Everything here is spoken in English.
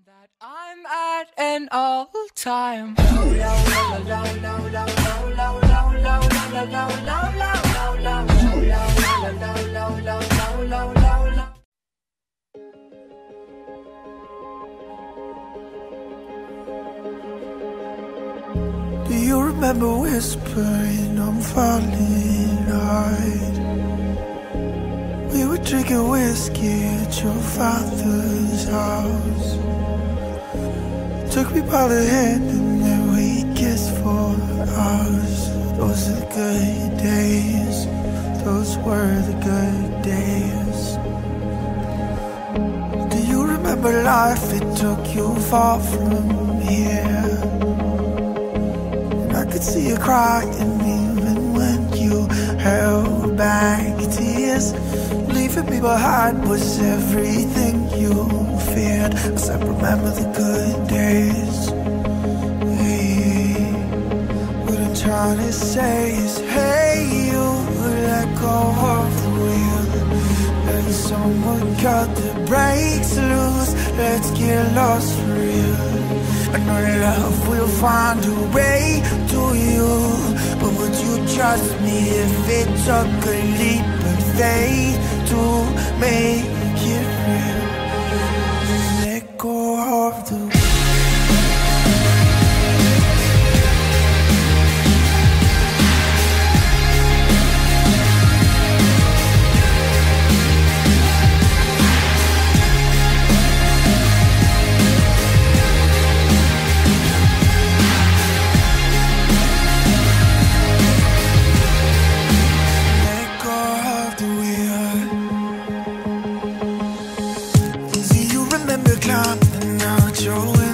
that I'm at an all-time. Do you remember whispering I'm falling hard? We were drinking whiskey at your father's house. Took me by the hand and then we kissed for hours. Those are the good days. Those were the good days. Do you remember life? It took you far from here. And I could see you crying even when you held back tears. Leaving me behind was everything you feared. I said remember the good days. Hey, what I'm trying to say is hey, you let go of the wheel. Let someone cut the brakes loose. Let's get lost for real. I know love will find a way to you. But would you trust me if it took a leap of faith to make it real? Let go of the climbing out your window.